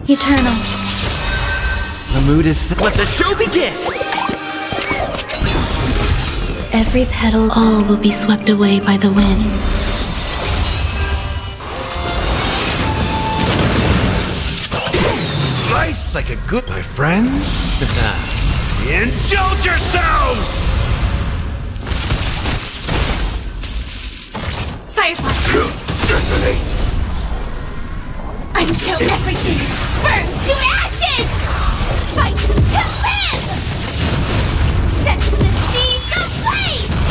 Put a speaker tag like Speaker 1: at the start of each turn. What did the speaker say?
Speaker 1: Eternal.
Speaker 2: The mood is set. Let the show begin!
Speaker 1: Every petal, all will be swept away by the wind.
Speaker 2: Nice like a good, my friends. Indulge yourselves!
Speaker 3: Firefly!
Speaker 2: Detonate!
Speaker 3: Until everything burns to ashes! Fight to live! Set the seas ablaze!